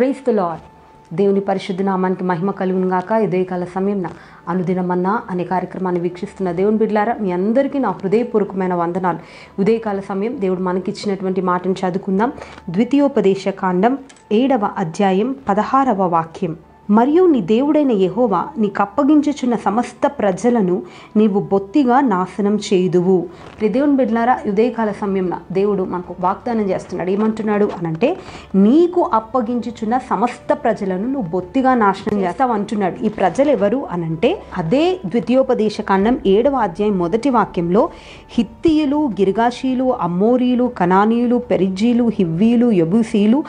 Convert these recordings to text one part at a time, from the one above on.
Praise the lord. దేవుని పరిశుద్ధ నామానికి మహిమ కలుగును గాక. ఉదయకాల సమయంన అనుదినమన్నా అనే కార్యక్రమాన్ని వీక్షిస్తున్న దేవుని బిడ్డలారా, మీ అందరికీ నా హృదయపూర్వకమైన వందనాలు. ఉదయకాల సమయం దేవుడు మనకిచ్చినటువంటి మాటను చదువుకుందాం. ద్వితీయోపదేశ కాండం 7వ అధ్యాయం 16వ వాక్యం. మరియు నీ దేవుడైన యెహోవా నీకప్పగించుచున్న సమస్త ప్రజలను నీవు బొత్తిగా నాశనం చేయుదువు. దేవుని బిడ్డలారా, ఉదయకాల సమయంన దేవుడు మనకు వాగ్దానం చేస్తున్నాడు. ఏమంటున్నాడు అనంటే, నీకు అప్పగించుచున్న సమస్త ప్రజలను నువ్వు బొత్తిగా నాశనం చేస్తావు అంటున్నాడు. ఈ ప్రజలు ఎవరు అనంటే, అదే ద్వితీయోపదేశ కాండం 7వ అధ్యాయం 1వ వాక్యంలో హిత్తీయులు, గిర్గాషీలు, అమ్మోరీలు, కనానీయులు, పెరిజ్జీలు, హివ్వీలు, యెబూసీలు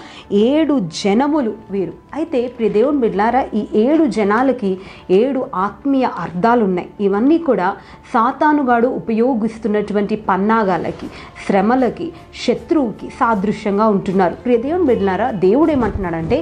7 జనములు వీరు. అయితే ప్రియ దేవుని బిడ్డలారా, ఈ 7 జనాలకి 7 ఆత్మీయ అర్థాలు ఉన్నాయి. ఇవన్నీ కూడా సాతానుగాడు ఉపయోగిస్తున్నటువంటి పన్నాగాలకి, శ్రమలకి, శత్రువుకి సాదృశ్యంగా ఉంటున్నారు. ప్రియ దేవుని బిడ్డలారా, దేవుడు ఏమంటున్నాడంటే,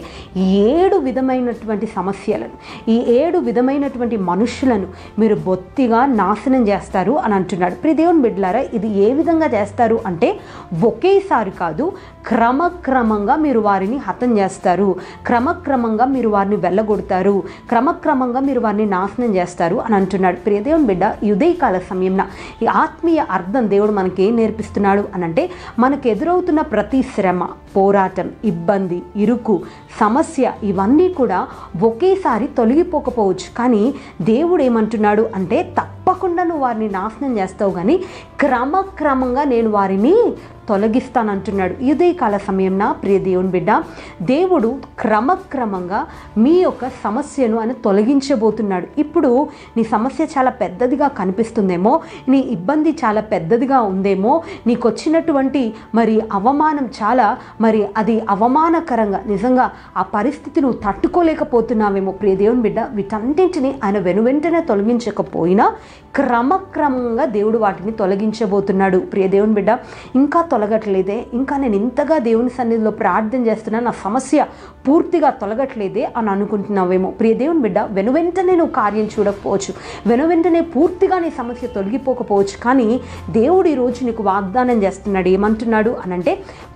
7 విధమైనటువంటి సమస్యలను, ఈ 7 విధమైనటువంటి మనుషులను మీరు బొత్తిగా నాశనం చేస్తారు అని అంటున్నాడు. ప్రియ దేవుని బిడ్డలారా, ఇది ఏ విధంగా చేస్తారు అంటే, ఒకేసారి కాదు, క్రమక్రమంగా మీరు వారిని హతం చేస్తారు, క్రమక్రమంగా మీరు వారిని వెళ్ళగొడతారు, క్రమక్రమంగా మీరు వారిని నాశనం చేస్తారు అని అంటున్నాడు. ప్రియ దేవుని బిడ్డ, ఈ ఉదయకాల సమయంన ఈ ఆత్మీయ అర్థం దేవుడు మనకి ఏం నేర్పిస్తున్నాడు అనంటే, మనకు ఎదురవుతున్న ప్రతి శ్రమ, పోరాటం, ఇబ్బంది, ఇరుకు, సమస్య ఇవన్నీ కూడా ఒకేసారి తొలగిపోకపోవచ్చు. కానీ దేవుడు ఏమంటున్నాడు అంటే, తప్పకుండా నువ్వు వారిని నాశనం చేస్తావు, కానీ క్రమక్రమంగా నేను వారిని తొలగిస్తానంటున్నాడు. ఉదయకాల సమయంన ప్రియ దేవుని బిడ్డ, దేవుడు క్రమక్రమంగా మీ యొక్క సమస్యను ఆయన తొలగించబోతున్నాడు. ఇప్పుడు నీ సమస్య చాలా పెద్దదిగా కనిపిస్తుందేమో, నీ ఇబ్బంది చాలా పెద్దదిగా ఉందేమో, నీకు వచ్చినటువంటి మరి అవమానం చాలా అది అవమానకరంగా, నిజంగా ఆ పరిస్థితి నువ్వు తట్టుకోలేకపోతున్నావేమో. ప్రియ దేవుని బిడ్డ, వీటన్నింటినీ ఆయన వెనువెంటనే తొలగించకపోయినా క్రమక్రమంగా దేవుడు వాటిని తొలగించబోతున్నాడు. ప్రియ దేవుని బిడ్డ, ఇంకా తొలగట్లేదే, ఇంకా నేను ఇంతగా దేవుని సన్నిధిలో ప్రార్థన చేస్తున్నా, నా సమస్య పూర్తిగా తొలగట్లేదే అని అనుకుంటున్నావేమో. ప్రియ దేవుని బిడ్డ, వెనువెంటనే నువ్వు కార్యం చూడకపోవచ్చు, వెనువెంటనే పూర్తిగా నీ సమస్య తొలగిపోకపోవచ్చు, కానీ దేవుడు ఈరోజు నీకు వాగ్దానం చేస్తున్నాడు. ఏమంటున్నాడు అనంటే,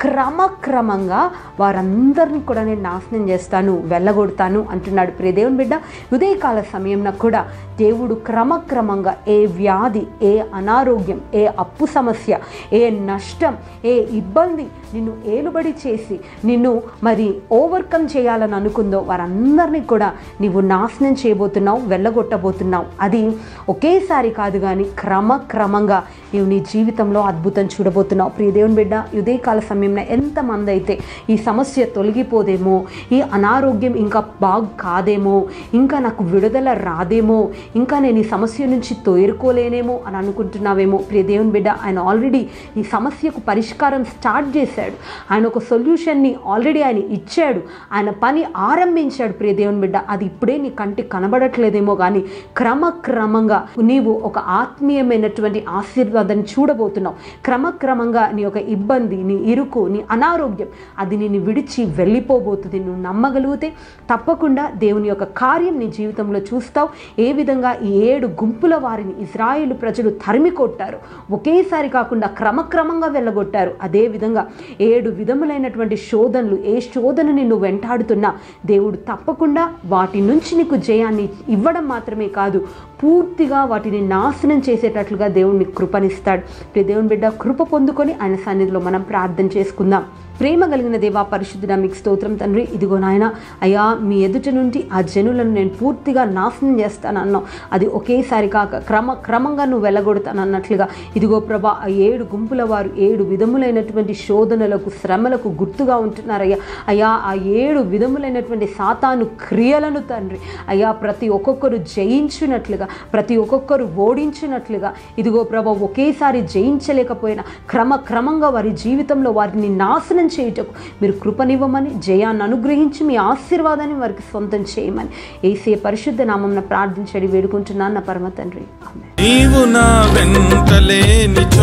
క్రమక్రమంగా వారందరినీ కూడా నేను నాశనం చేస్తాను, వెళ్ళగొడతాను అంటున్నాడు. ప్రియ దేవుని బిడ్డ, ఉదయకాల సమయంలో కూడా దేవుడు క్రమక్రమంగా ఏ వ్యాధి, ఏ అనారోగ్యం, ఏ అప్పు సమస్య, ఏ నష్టం, ఏ ఇబ్బంది నిన్ను ఏలుబడి చేసి నిన్ను మరి ఓవర్కమ్ చేయాలని అనుకుందో వారందరినీ కూడా నీవు నాశనం చేయబోతున్నావు, వెళ్ళగొట్టబోతున్నావు. అది ఒకేసారి కాదు, కానీ క్రమక్రమంగా నీవు నీ జీవితంలో అద్భుతం చూడబోతున్నావు. ప్రియ దేవుని బిడ్డ, ఉదయకాల సమయంలో ఎంతమంది అయితే ఈ సమస్య తొలగిపోదేమో, ఈ అనారోగ్యం ఇంకా బాగు కాదేమో, ఇంకా నాకు విడుదల రాదేమో, ఇంకా నేను ఈ సమస్య నుంచి తోరుకోలేనేమో అని అనుకుంటున్నావేమో. ప్రియ దేవుని బిడ్డ, ఆయన ఆల్రెడీ ఈ సమస్యకు పరిష్కారం స్టార్ట్ చేశాడు. ఆయన ఒక సొల్యూషన్ని ఆల్రెడీ ఆయన ఇచ్చాడు, ఆయన పని ఆరంభించాడు. ప్రియ దేవుని బిడ్డ, అది ఇప్పుడే నీ కంటికి కనబడట్లేదేమో, కానీ క్రమక్రమంగా నీవు ఒక ఆత్మీయమైనటువంటి ఆశీర్వాదాన్ని చూడబోతున్నావు. క్రమక్రమంగా నీ యొక్క ఇబ్బంది, నీ ఇరుకు, నీ అనారోగ్యం అది నిన్ను విడిచి వెళ్ళిపోబోతుంది. నువ్వు నమ్మగలిగితే తప్పకుండా దేవుని యొక్క కార్యం నీ జీవితంలో చూస్తావు. ఏ విధంగా ఈ 7 గుంపుల వారిని ఇశ్రాయేలు ప్రజలు తరిమి కొట్టారు, ఒకేసారి కాకుండా క్రమక్రమంగా వెళ్ళగొట్టారు. అదేవిధంగా 7 విధములైనటువంటి శోధనలు, ఏ శోధన నిన్ను వెంటాడుతున్నా దేవుడు తప్పకుండా వాటి నుంచి నీకు జయాన్ని ఇవ్వడం మాత్రమే కాదు, పూర్తిగా వాటిని నాశనం చేసేటట్లుగా దేవుడిని కృపనిస్తాడు. దేవుని బిడ్డ, కృప పొందుకొని ఆయన సన్నిధిలో మనం ప్రార్థన చేసుకుందాం. ప్రేమ కలిగిన దేవా, పరిశుద్ధుడా, మీకు స్తోత్రం తండ్రి. ఇదిగో నాయన, అయ్యా, మీ ఎదుట నుండి ఆ జనులను నేను పూర్తిగా నాశనం చేస్తానన్నావు. అది ఒకేసారి కాక క్రమంగా నువ్వు వెళ్ళగొడతానన్నట్లుగా ఇదిగో ప్రభా, ఆ 7 గుంపుల వారు 7 విధములైనటువంటి శోధనలకు, శ్రమలకు గుర్తుగా ఉంటున్నారయ్యా. అయ్యా, ఆ 7 విధములైనటువంటి సాతాను క్రియలను తండ్రి, అయ్యా, ప్రతి ఒక్కొక్కరు జయించినట్లుగా, ప్రతి ఒక్కొక్కరు ఓడించినట్లుగా ఇదిగో ప్రభా, ఒకేసారి జయించలేకపోయినా క్రమంగా వారి జీవితంలో వారిని నాశనం చేయుటకు మీరు కృపనివ్వమని, జయాన్ని అనుగ్రహించి మీ ఆశీర్వాదాన్ని వారికి సొంతం చేయమని యేసయ్య పరిశుద్ధ నామమున ప్రార్థించి వేడుకుంటున్నాను నా పరమ తండ్రి. ఆమేన్. నీవు నా వెంట లేనిచో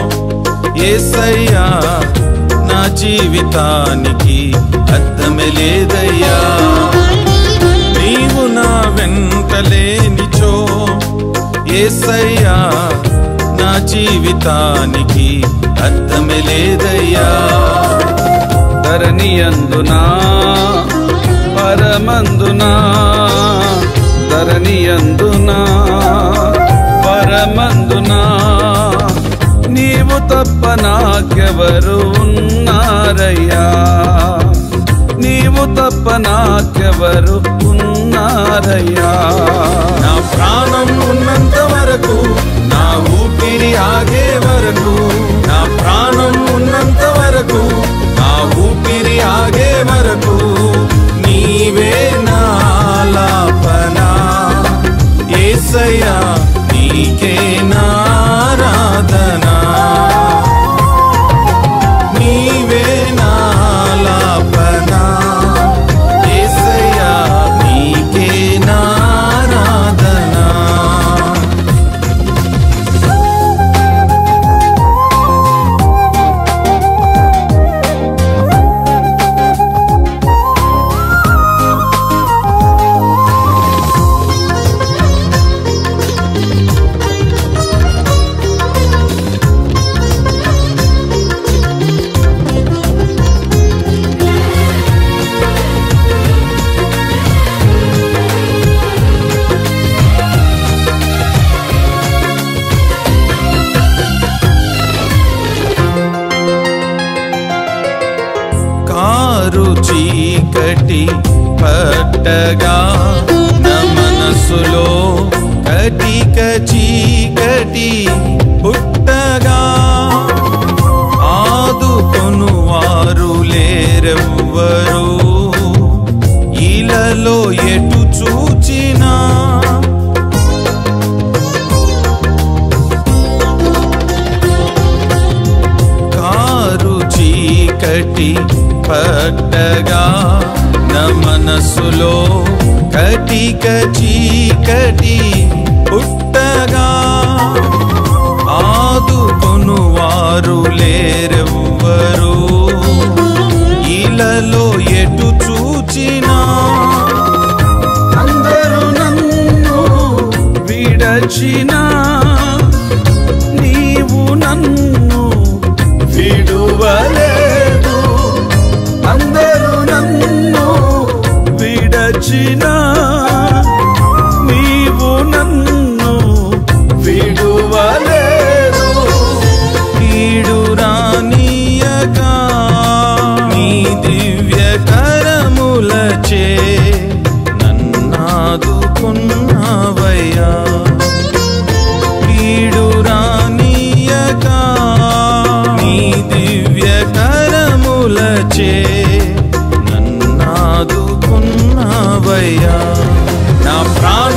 యేసయ్యా, నా జీవితానికి అర్థమే లేదయ్యా. నీవు నా వెంట లేనిచో యేసయ్యా, నా జీవితానికి అర్థమే లేదయ్యా. ధరణి అందునా పరమందునా ధరణియందునా పరమందునా నీవు తప్ప నాకెవరు ఉన్నారయ్యా, నీవు తప్ప నాకెవరు ఉన్నారయ్యా. నా ప్రాణం ఉన్నంత వరకు, నా ఊపిరి ఆగే వరకు, నా ప్రాణం ఉన్నంత వరకు, నా ఊపిరి ఆగే వరకు నీవే నా ఆలాపన యేసయ్యా, నీకే నా ఆరాధన. నీవే నా ఆలాపన యేసయ్యా, నీకే నా ఆరాధన. కారు చీకటి పట్టగా నా మనసులో కటిక చీకటి పుట్టగా ఆదుకొను వారు లేరెవ్వరు, ఇలలో ఎటు చూచినా కారు చీకటి పట్టగా నా మనసులో కటిక చీకటి పుట్టగా ఆదుకొను వారు లేరెవ్వరు, ఇలలో ఎటు చూచినా అందరూ నన్ను విడచినా నీవు నన్ను విడువలేదు. అందరూ నన్ను విడచినా నీవు నన్ను విడువలేదు. కీడు రానీయగా నీ దివ్య కరములచే నన్నాదుకున్నావయ్యా. కీడు రానీయగా నీ దివ్య కరములచే నన్నాదుకున్నావయ్యా. నా ప్రాణ